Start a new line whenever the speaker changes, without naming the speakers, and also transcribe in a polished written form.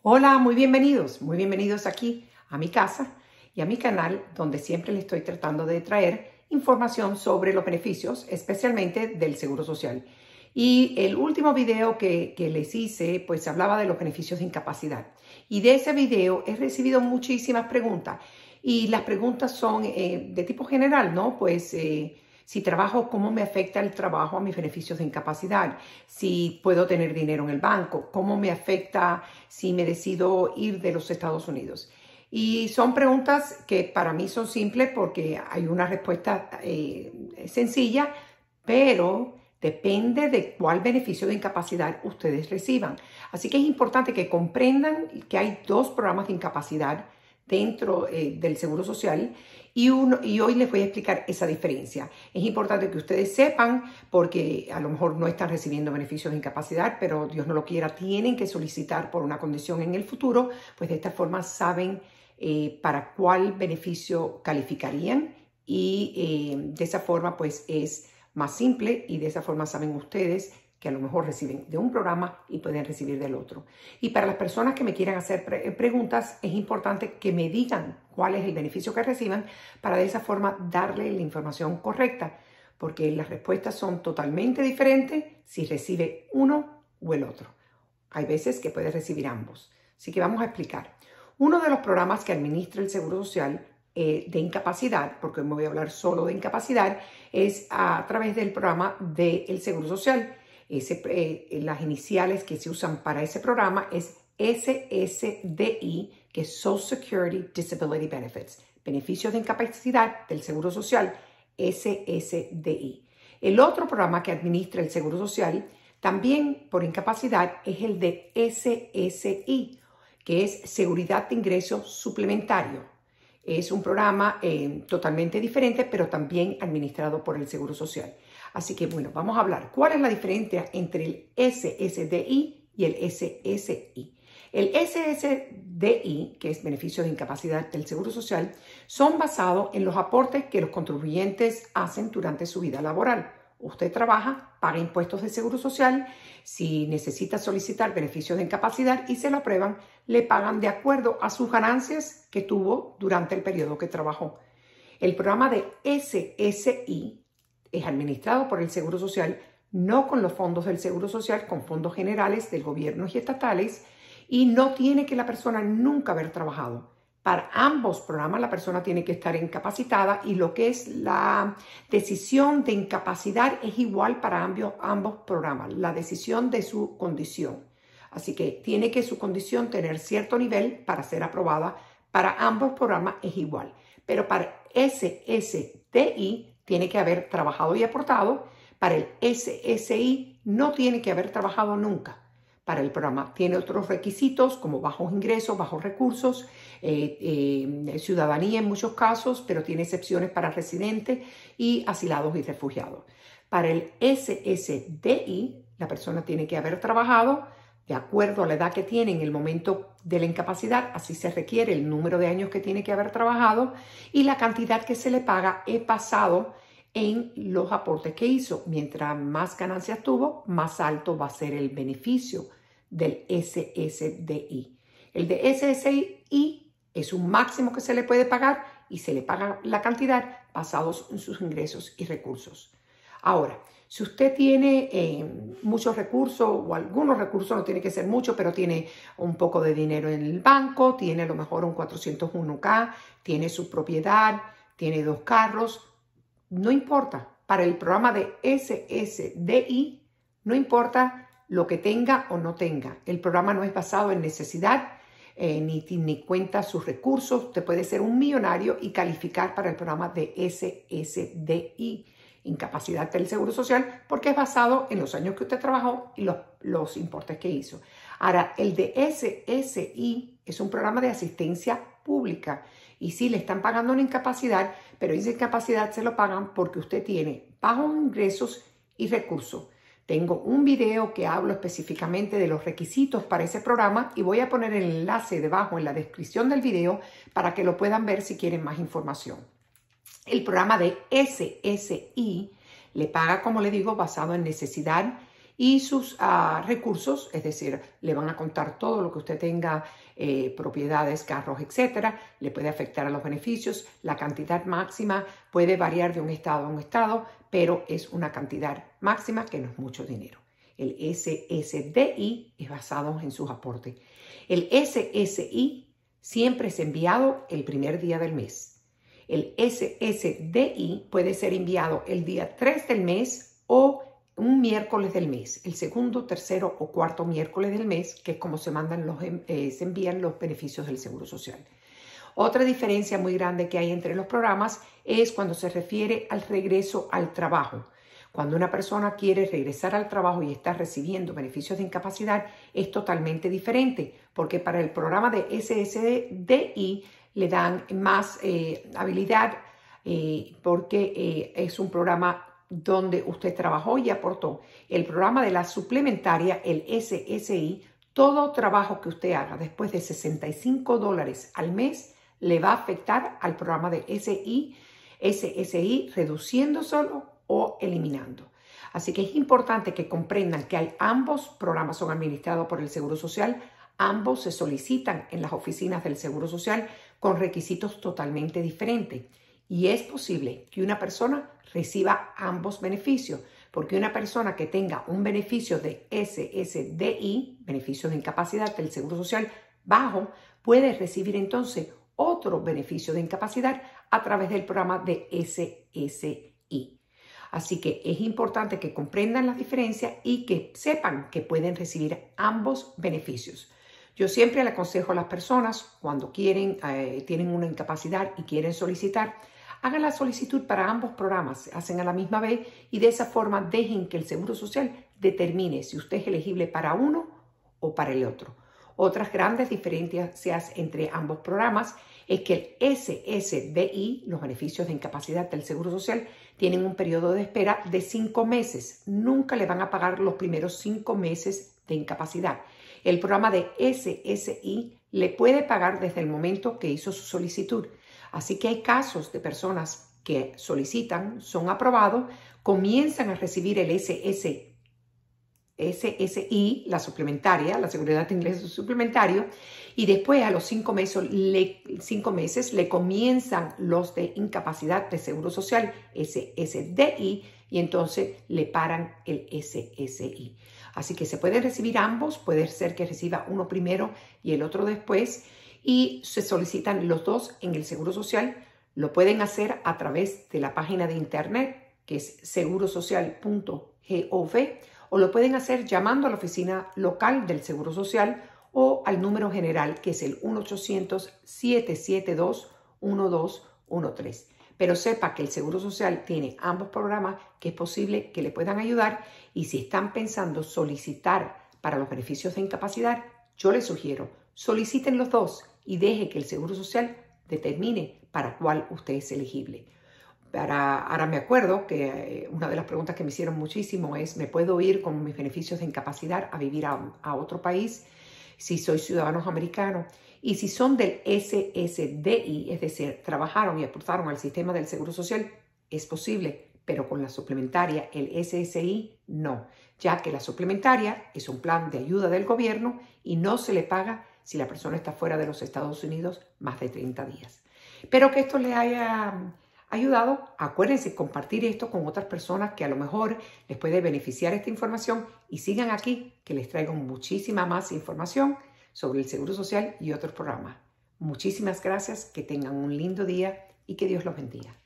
Hola, muy bienvenidos aquí a mi casa y a mi canal, donde siempre les estoy tratando de traer información sobre los beneficios, especialmente del Seguro Social. Y el último video que les hice, pues hablaba de los beneficios de incapacidad. Y de ese video he recibido muchísimas preguntas. Y las preguntas son de tipo general, ¿no? Pues si trabajo, ¿cómo me afecta el trabajo a mis beneficios de incapacidad? Si puedo tener dinero en el banco, ¿cómo me afecta si me decido ir de los Estados Unidos? Y son preguntas que para mí son simples porque hay una respuesta sencilla, pero depende de cuál beneficio de incapacidad ustedes reciban. Así que es importante que comprendan que hay dos programas de incapacidad dentro del Seguro Social y hoy les voy a explicar esa diferencia. Es importante que ustedes sepan, porque a lo mejor no están recibiendo beneficios de incapacidad, pero Dios no lo quiera, tienen que solicitar por una condición en el futuro, pues de esta forma saben para cuál beneficio calificarían y de esa forma pues es más simple y de esa forma saben ustedes que a lo mejor reciben de un programa y pueden recibir del otro. Y para las personas que me quieran hacer preguntas, es importante que me digan cuál es el beneficio que reciban para de esa forma darle la información correcta, porque las respuestas son totalmente diferentes si recibe uno o el otro. Hay veces que puede recibir ambos. Así que vamos a explicar. Uno de los programas que administra el Seguro Social de incapacidad, porque me voy a hablar solo de incapacidad, es a través del programa del Seguro Social. Las iniciales que se usan para ese programa es SSDI, que es Social Security Disability Benefits, beneficios de incapacidad del Seguro Social, SSDI. El otro programa que administra el Seguro Social, también por incapacidad, es el de SSI, que es Seguridad de Ingresos Suplementario. Es un programa totalmente diferente, pero también administrado por el Seguro Social. Así que, bueno, vamos a hablar. ¿Cuál es la diferencia entre el SSDI y el SSI? El SSDI, que es beneficio de incapacidad del Seguro Social, son basados en los aportes que los contribuyentes hacen durante su vida laboral. Usted trabaja, paga impuestos de Seguro Social. Si necesita solicitar beneficios de incapacidad y se lo aprueban, le pagan de acuerdo a sus ganancias que tuvo durante el periodo que trabajó. El programa de SSI es administrado por el Seguro Social, no con los fondos del Seguro Social, con fondos generales del gobierno y estatales, y no tiene que la persona nunca haber trabajado. Para ambos programas la persona tiene que estar incapacitada y lo que es la decisión de incapacidad es igual para ambos programas, la decisión de su condición. Así que tiene que su condición tener cierto nivel para ser aprobada. Para ambos programas es igual, pero para SSDI tiene que haber trabajado y aportado. Para el SSI no tiene que haber trabajado nunca. Para el programa tiene otros requisitos como bajos ingresos, bajos recursos, ciudadanía en muchos casos, pero tiene excepciones para residentes y asilados y refugiados. Para el SSDI, la persona tiene que haber trabajado de acuerdo a la edad que tiene en el momento de la incapacidad, así se requiere el número de años que tiene que haber trabajado y la cantidad que se le paga es basado en los aportes que hizo. Mientras más ganancias tuvo, más alto va a ser el beneficio del SSDI. El de SSI es un máximo que se le puede pagar y se le paga la cantidad basados en sus ingresos y recursos. Ahora, si usted tiene muchos recursos o algunos recursos, no tiene que ser mucho, pero tiene un poco de dinero en el banco, tiene a lo mejor un 401k, tiene su propiedad, tiene 2 carros, no importa. Para el programa de SSDI, no importa lo que tenga o no tenga. El programa no es basado en necesidad, ni cuenta sus recursos. Usted puede ser un millonario y calificar para el programa de SSDI, incapacidad del Seguro Social, porque es basado en los años que usted trabajó y los importes que hizo. Ahora, el de SSI es un programa de asistencia pública y sí le están pagando una incapacidad, pero esa incapacidad se lo pagan porque usted tiene bajos ingresos y recursos. Tengo un video que hablo específicamente de los requisitos para ese programa y voy a poner el enlace debajo en la descripción del video para que lo puedan ver si quieren más información. El programa de SSI le paga, como le digo, basado en necesidad y sus recursos, es decir, le van a contar todo lo que usted tenga, propiedades, carros, etcétera, le puede afectar a los beneficios. La cantidad máxima puede variar de un estado a un estado, pero es una cantidad máxima que no es mucho dinero. El SSDI es basado en sus aportes. El SSI siempre es enviado el primer día del mes. El SSDI puede ser enviado el día 3 del mes o un miércoles del mes, el segundo, tercero o cuarto miércoles del mes, que es como se envían los beneficios del Seguro Social. Otra diferencia muy grande que hay entre los programas es cuando se refiere al regreso al trabajo. Cuando una persona quiere regresar al trabajo y está recibiendo beneficios de incapacidad, es totalmente diferente, porque para el programa de SSDI le dan más habilidad porque es un programa donde usted trabajó y aportó. El programa de la suplementaria, el SSI, todo trabajo que usted haga después de $65 al mes le va a afectar al programa de SSI, reduciendo solo o eliminando. Así que es importante que comprendan que ambos programas son administrados por el Seguro Social. Ambos se solicitan en las oficinas del Seguro Social con requisitos totalmente diferentes. Y es posible que una persona reciba ambos beneficios, porque una persona que tenga un beneficio de SSDI, beneficio de incapacidad del Seguro Social bajo, puede recibir entonces otro beneficio de incapacidad a través del programa de SSI. Así que es importante que comprendan las diferencias y que sepan que pueden recibir ambos beneficios. Yo siempre le aconsejo a las personas cuando tienen una incapacidad y quieren solicitar, hagan la solicitud para ambos programas, se hacen a la misma vez y de esa forma dejen que el Seguro Social determine si usted es elegible para uno o para el otro. Otras grandes diferencias entre ambos programas es que el SSDI, los beneficios de incapacidad del Seguro Social, tienen un periodo de espera de 5 meses. Nunca le van a pagar los primeros 5 meses de incapacidad. El programa de SSI le puede pagar desde el momento que hizo su solicitud. Así que hay casos de personas que solicitan, son aprobados, comienzan a recibir el SSI, la suplementaria, la seguridad de ingresos suplementario, y después a los 5 meses le comienzan los de incapacidad de Seguro Social, SSDI, y entonces le paran el SSI. Así que se pueden recibir ambos, puede ser que reciba uno primero y el otro después, y se solicitan los dos en el Seguro Social. Lo pueden hacer a través de la página de internet, que es segurosocial.gov, o lo pueden hacer llamando a la oficina local del Seguro Social o al número general, que es el 1-800-772-1213. Pero sepa que el Seguro Social tiene ambos programas, que es posible que le puedan ayudar, y si están pensando solicitar para los beneficios de incapacidad, yo les sugiero, soliciten los dos y deje que el Seguro Social determine para cuál usted es elegible. Ahora me acuerdo que una de las preguntas que me hicieron muchísimo es, ¿me puedo ir con mis beneficios de incapacidad a vivir a otro país si soy ciudadano americano? Y si son del SSDI, es decir, trabajaron y aportaron al sistema del Seguro Social, es posible, pero con la suplementaria, el SSI, no, ya que la suplementaria es un plan de ayuda del gobierno y no se le paga si la persona está fuera de los Estados Unidos más de 30 días. Espero que esto le haya ayudado. Acuérdense compartir esto con otras personas que a lo mejor les puede beneficiar esta información, y sigan aquí que les traigo muchísima más información sobre el Seguro Social y otros programas. Muchísimas gracias, que tengan un lindo día y que Dios los bendiga.